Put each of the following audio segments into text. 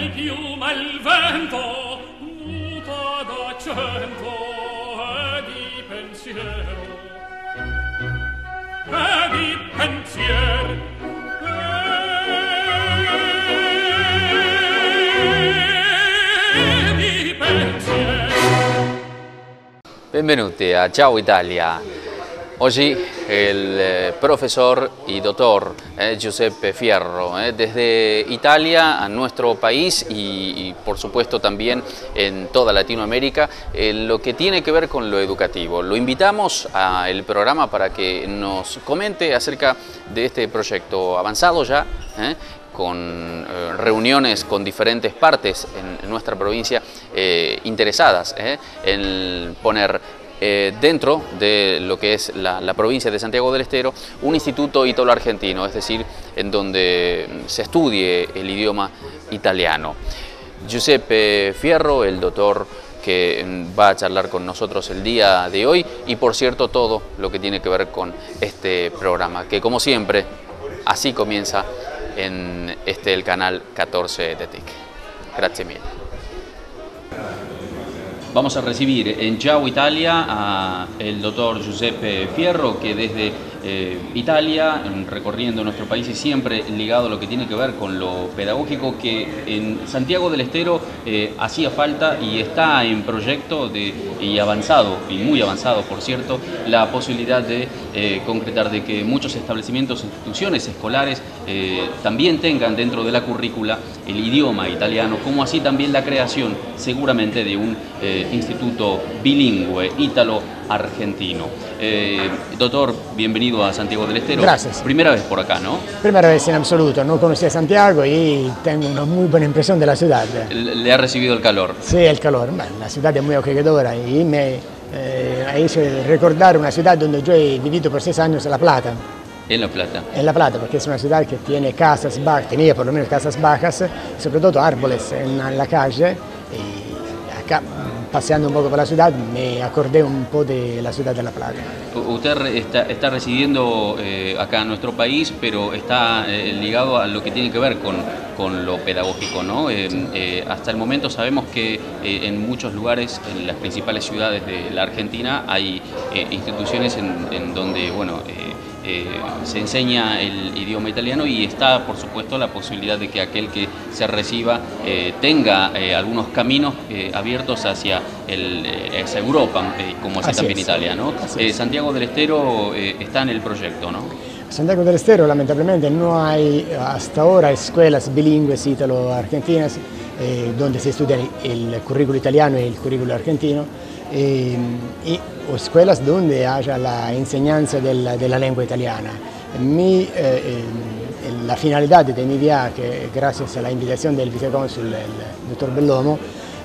di piuma il vento muta d'accento e di pensiero e di pensiero e di pensiero. Benvenuti a Ciao Italia. Oggi el profesor y doctor Giuseppe Fierro, desde Italia a nuestro país y por supuesto también en toda Latinoamérica, lo que tiene que ver con lo educativo. Lo invitamos al programa para que nos comente acerca de este proyecto avanzado ya, con reuniones con diferentes partes en nuestra provincia interesadas en poner dentro de lo que es la provincia de Santiago del Estero, un instituto ítalo-argentino, es decir, en donde se estudie el idioma italiano. Giuseppe Fierro, el doctor que va a charlar con nosotros el día de hoy y, por cierto, todo lo que tiene que ver con este programa, que como siempre, así comienza en el canal 14 de TIC. Grazie mille. Vamos a recibir en Ciao Italia a el doctor Giuseppe Fierro, que desde Italia, recorriendo nuestro país y siempre ligado a lo que tiene que ver con lo pedagógico, que en Santiago del Estero hacía falta y está en proyecto y avanzado, y muy avanzado por cierto, la posibilidad de concretar de que muchos establecimientos, instituciones escolares también tengan dentro de la currícula el idioma italiano, como así también la creación seguramente de un instituto bilingüe ítalo-argentino. Doctor, bienvenido a Santiago del Estero. Gracias. Primera vez por acá, ¿no? Primera vez en absoluto, no conocía Santiago y tengo una muy buena impresión de la ciudad. ¿Le ha recibido el calor? Sí, el calor. Bueno, la ciudad es muy acogedora y me ha hecho recordar una ciudad donde yo he vivido por 6 años, La Plata. En La Plata. En La Plata, porque es una ciudad que tiene casas bajas, tenía por lo menos casas bajas, y sobre todo árboles en la calle. Y acá, paseando un poco por la ciudad, me acordé un poco de la ciudad de La Plata. Usted está residiendo acá en nuestro país, pero está ligado a lo que tiene que ver con lo pedagógico, ¿no? Hasta el momento sabemos que en muchos lugares, en las principales ciudades de la Argentina, hay instituciones en donde, bueno, se enseña el idioma italiano y está, por supuesto, la posibilidad de que aquel que se reciba tenga algunos caminos abiertos hacia Europa, como así también Italia, ¿no? Santiago del Estero está en el proyecto, ¿no? Santiago del Estero, lamentablemente, no hay hasta ahora escuelas bilingües ítalo-argentinas donde se estudia el currículo italiano y el currículo argentino. O escuelas donde haya la enseñanza de la lengua italiana. La finalidad de mi viaje, gracias a la invitación del vicecónsul, el doctor Bellomo,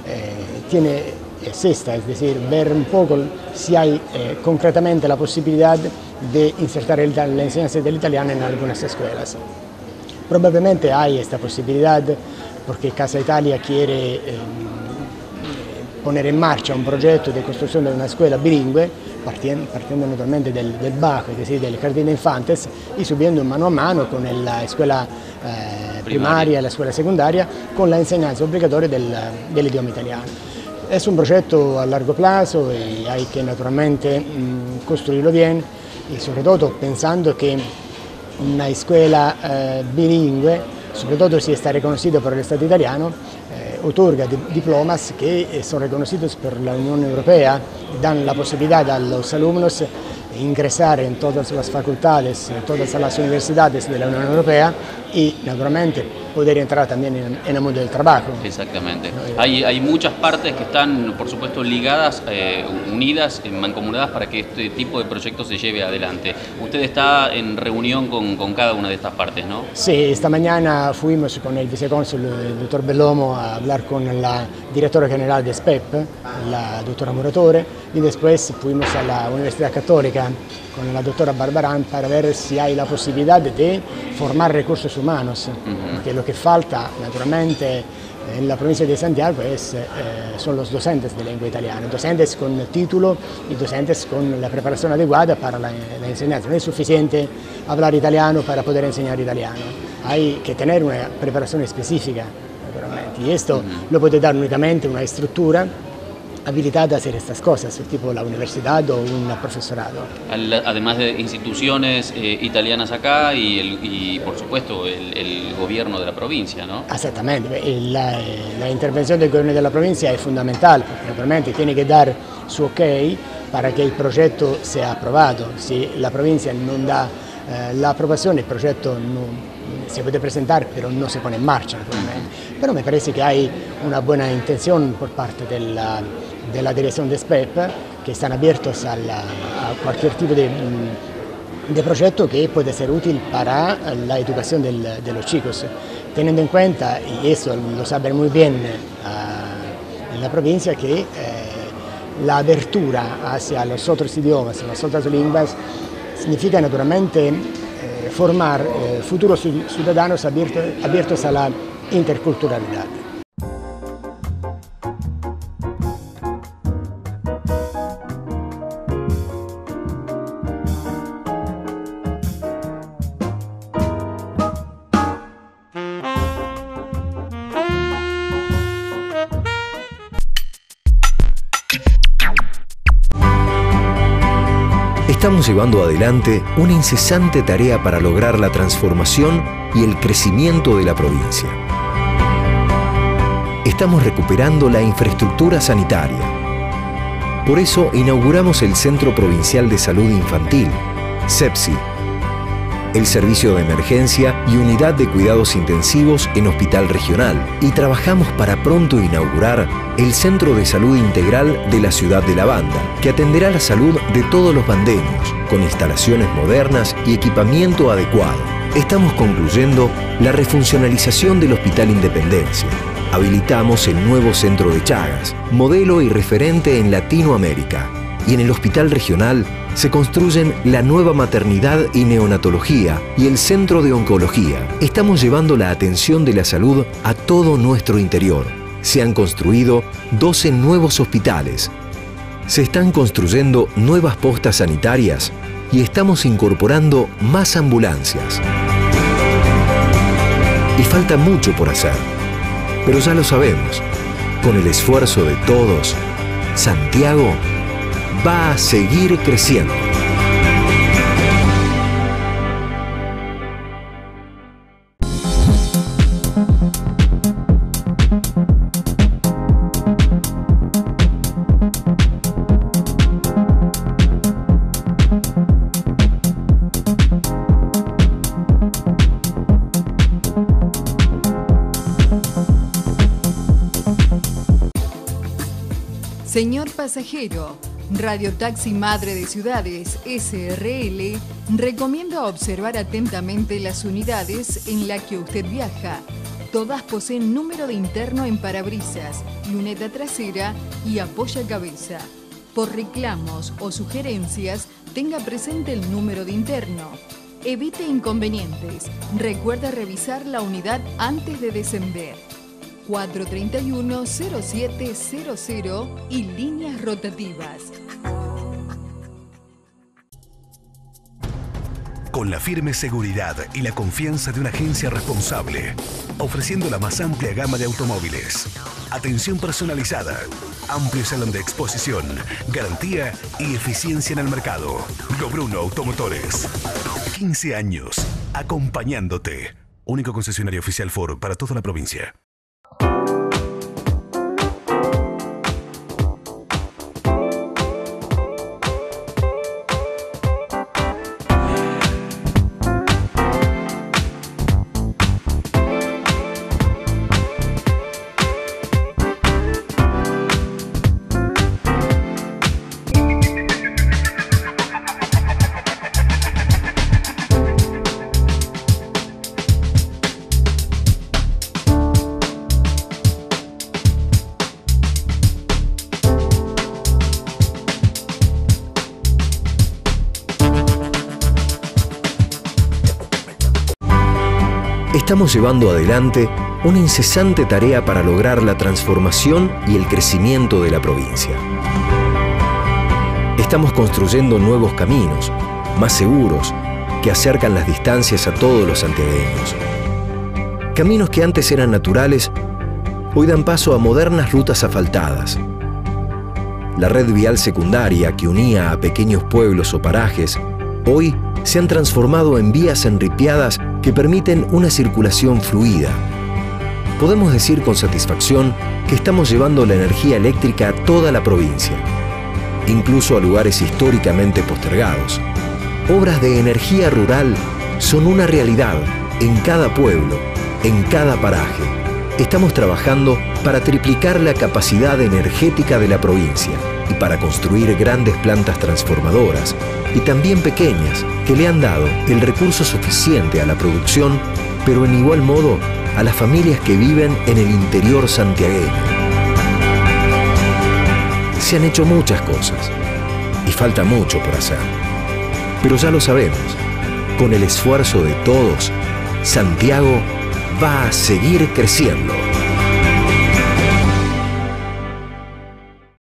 es esta, es decir, ver un poco si hay concretamente la posibilidad de insertar la enseñanza del italiano en algunas escuelas. Probablemente hay esta posibilidad porque Casa Italia quiere poner en marcha un proyecto de construcción de una escuela bilingüe, partiendo naturalmente del bajo, es decir, del jardín de infantes, y subiendo mano a mano con la escuela primaria y la escuela secundaria, con la enseñanza obligatoria del idioma italiano. Es un proyecto a largo plazo y hay que naturalmente construirlo bien y sobre todo pensando que una escuela bilingüe, sobre todo si está reconocida por el Estado italiano, otorga diplomas que son reconocidos por la Unión Europea, dan la posibilidad a los alumnos de ingresar en todas las facultades, en todas las universidades de la Unión Europea y naturalmente poder entrar también en el mundo del trabajo. Exactamente. Hay muchas partes que están, por supuesto, ligadas, unidas, mancomunadas para que este tipo de proyectos se lleve adelante. Usted está en reunión con cada una de estas partes, ¿no? Sí, esta mañana fuimos con el vicecónsul, el doctor Bellomo, a hablar con la directora general de SPEP, la doctora Muratore, y después fuimos a la Universidad Católica con la doctora Barbarán para ver si hay la posibilidad de formar recursos humanos, porque lo que falta naturalmente en la provincia de Santiago son los docentes de lengua italiana, docentes con título y docentes con la preparación adecuada para la enseñanza. No es suficiente hablar italiano para poder enseñar italiano, hay que tener una preparación específica naturalmente. Y esto lo puede dar únicamente una estructura habilitada a hacer estas cosas, tipo la universidad o un profesorado. Además de instituciones italianas acá y por supuesto el gobierno de la provincia, ¿no? Exactamente, la intervención del gobierno de la provincia es fundamental, porque naturalmente tiene que dar su ok para que el proyecto sea aprobado. Si la provincia no da la aprobación, el proyecto no se puede presentar, pero no se pone en marcha, naturalmente. Pero me parece que hay una buena intención por parte de la dirección de SPEP, que están abiertos a cualquier tipo de proyecto que puede ser útil para la educación de los chicos, teniendo en cuenta, y eso lo saben muy bien en la provincia, que la apertura hacia los otros idiomas, las otras lenguas, significa naturalmente formar futuros ciudadanos abiertos a la interculturalidad. Estamos llevando adelante una incesante tarea para lograr la transformación y el crecimiento de la provincia. Estamos recuperando la infraestructura sanitaria. Por eso inauguramos el Centro Provincial de Salud Infantil, CEPSI, el Servicio de Emergencia y Unidad de Cuidados Intensivos en Hospital Regional, y trabajamos para pronto inaugurar el Centro de Salud Integral de la ciudad de La Banda, que atenderá la salud de todos los bandeños, con instalaciones modernas y equipamiento adecuado. Estamos concluyendo la refuncionalización del Hospital Independencia. Habilitamos el nuevo Centro de Chagas, modelo y referente en Latinoamérica. Y en el Hospital Regional se construyen la nueva maternidad y neonatología y el Centro de Oncología. Estamos llevando la atención de la salud a todo nuestro interior. Se han construido 12 nuevos hospitales. Se están construyendo nuevas postas sanitarias y estamos incorporando más ambulancias. Y falta mucho por hacer, pero ya lo sabemos. Con el esfuerzo de todos, Santiago va a seguir creciendo. Señor pasajero, Radio Taxi Madre de Ciudades, SRL, recomienda observar atentamente las unidades en las que usted viaja. Todas poseen número de interno en parabrisas, luneta trasera y apoyacabeza. Por reclamos o sugerencias, tenga presente el número de interno. Evite inconvenientes. Recuerda revisar la unidad antes de descender. 431-0700 y líneas rotativas. Con la firme seguridad y la confianza de una agencia responsable, ofreciendo la más amplia gama de automóviles, atención personalizada, amplio salón de exposición, garantía y eficiencia en el mercado. Lobruno Automotores. 15 años acompañándote. Único concesionario oficial Ford para toda la provincia. Estamos llevando adelante una incesante tarea para lograr la transformación y el crecimiento de la provincia. Estamos construyendo nuevos caminos, más seguros, que acercan las distancias a todos los santiagueños. Caminos que antes eran naturales, hoy dan paso a modernas rutas asfaltadas. La red vial secundaria que unía a pequeños pueblos o parajes, hoy se han transformado en vías enripiadas que permiten una circulación fluida. Podemos decir con satisfacción que estamos llevando la energía eléctrica a toda la provincia, incluso a lugares históricamente postergados. Obras de energía rural son una realidad en cada pueblo, en cada paraje. Estamos trabajando para triplicar la capacidad energética de la provincia y para construir grandes plantas transformadoras y también pequeñas que le han dado el recurso suficiente a la producción, pero en igual modo a las familias que viven en el interior santiagueño. Se han hecho muchas cosas y falta mucho por hacer. Pero ya lo sabemos, con el esfuerzo de todos, Santiago va a seguir creciendo.